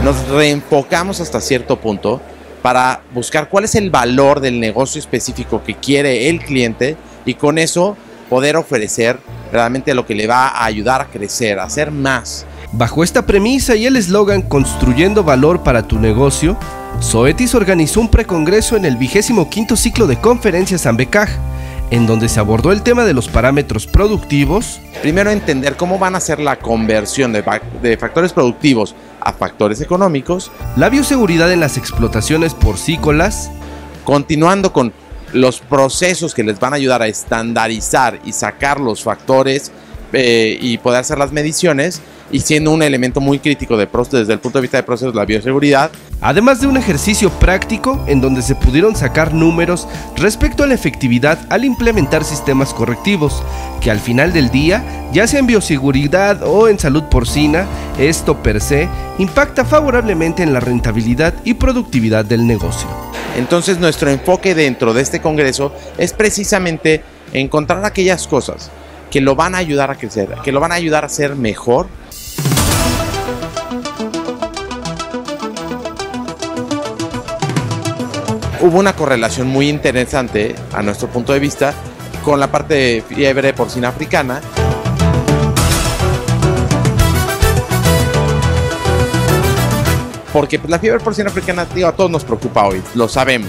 nos reenfocamos hasta cierto punto para buscar cuál es el valor del negocio específico que quiere el cliente y con eso poder ofrecer realmente lo que le va a ayudar a crecer, a hacer más. Bajo esta premisa y el eslogan Construyendo Valor para tu Negocio, Zoetis organizó un precongreso en el 25º ciclo de conferencias AMBECAG, en donde se abordó el tema de los parámetros productivos. Primero entender cómo van a ser la conversión de factores productivos a factores económicos. La bioseguridad en las explotaciones porcícolas. Continuando con los procesos que les van a ayudar a estandarizar y sacar los factores y poder hacer las mediciones, y siendo un elemento muy crítico desde el punto de vista de procesos, la bioseguridad. Además de un ejercicio práctico en donde se pudieron sacar números respecto a la efectividad al implementar sistemas correctivos, que al final del día, ya sea en bioseguridad o en salud porcina, esto per se impacta favorablemente en la rentabilidad y productividad del negocio. Entonces nuestro enfoque dentro de este congreso es precisamente encontrar aquellas cosas que lo van a ayudar a crecer, que lo van a ayudar a ser mejor. Hubo una correlación muy interesante a nuestro punto de vista con la parte de fiebre porcina africana. Porque pues, la fiebre porcina africana, digo, a todos nos preocupa hoy, lo sabemos.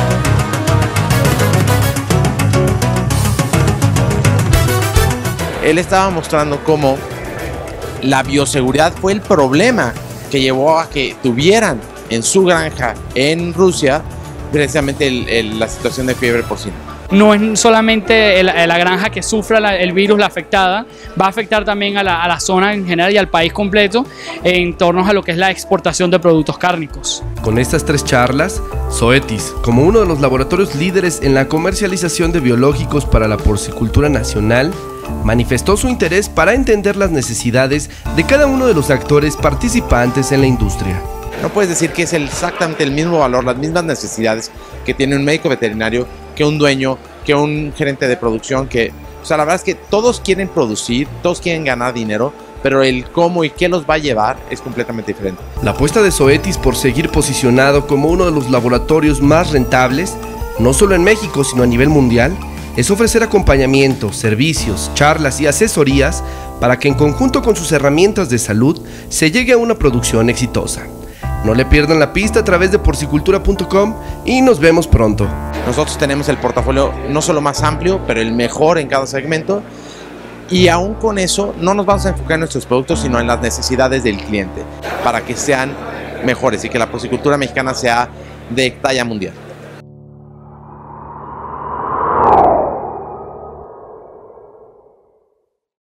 Él estaba mostrando cómo la bioseguridad fue el problema que llevó a que tuvieran en su granja en Rusia precisamente la situación de fiebre porcina. No es solamente la granja que sufra el virus, la afectada, va a afectar también a la zona en general y al país completo en torno a lo que es la exportación de productos cárnicos. Con estas 3 charlas, Zoetis, como uno de los laboratorios líderes en la comercialización de biológicos para la porcicultura nacional, manifestó su interés para entender las necesidades de cada uno de los actores participantes en la industria. No puedes decir que es exactamente el mismo valor, las mismas necesidades que tiene un médico veterinario, que un dueño, que un gerente de producción, o sea, la verdad es que todos quieren producir, todos quieren ganar dinero, pero el cómo y qué los va a llevar es completamente diferente. La apuesta de Zoetis por seguir posicionado como uno de los laboratorios más rentables, no solo en México, sino a nivel mundial, es ofrecer acompañamiento, servicios, charlas y asesorías para que en conjunto con sus herramientas de salud se llegue a una producción exitosa. No le pierdan la pista a través de porcicultura.com y nos vemos pronto. Nosotros tenemos el portafolio no solo más amplio, pero el mejor en cada segmento. Y aún con eso no nos vamos a enfocar en nuestros productos, sino en las necesidades del cliente, para que sean mejores y que la porcicultura mexicana sea de talla mundial.